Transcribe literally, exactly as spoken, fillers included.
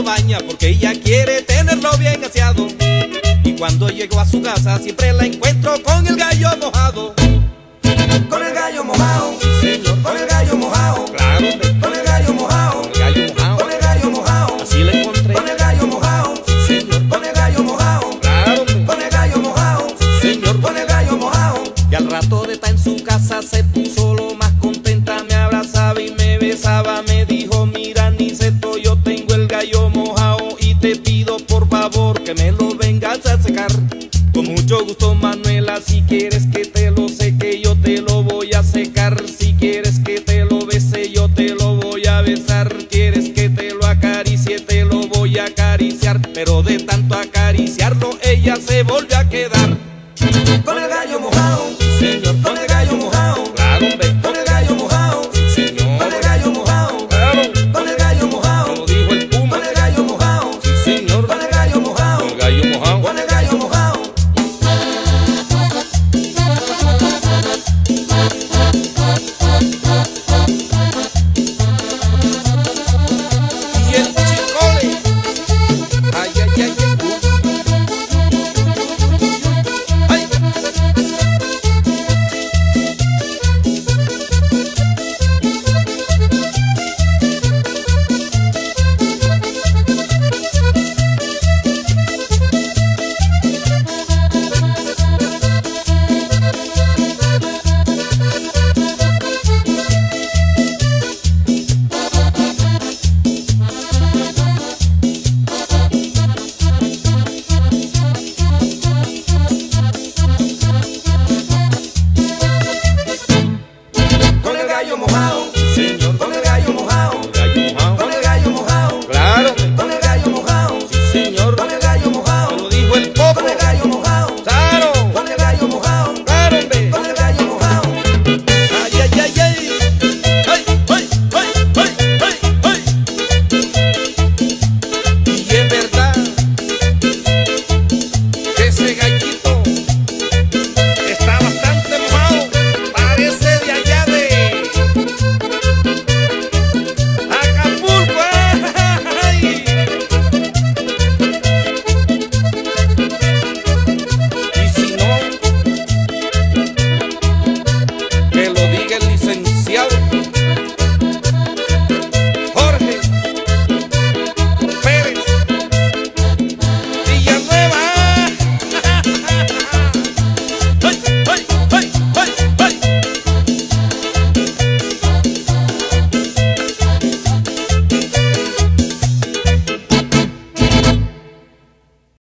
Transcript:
lo baña porque ella quiere tenerlo bien aseado. Y cuando llego a su casa siempre la encuentro con el gallo mojado. Con el gallo mojado, Señor, con el gallo mojado, claro, hombre. con el gallo mojado, Con el gallo mojado, con el gallo mojado, así la encontré. con el gallo mojado, Señor, con el gallo mojado, claro, hombre. con el gallo mojado, Señor, con el gallo mojado. y al rato de estar en su casa se puso lo más contenta, me abrazaba y me besaba, me dijo: mira, Niceto, yo tengo el gallo mojado y te pido por favor que me lo vengas a secar. Con mucho gusto, Manuela, si quieres que te lo seque, yo te lo voy a secar. Si quieres que te lo bese, yo te lo voy a besar. Quieres que te lo acaricie, te lo voy a acariciar. Pero de tanto acariciarlo, ella se volvió a quedar.